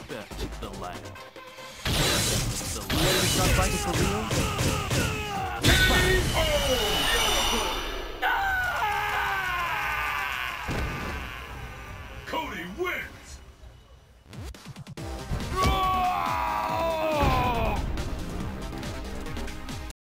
respect the land. You ready to start fighting for real?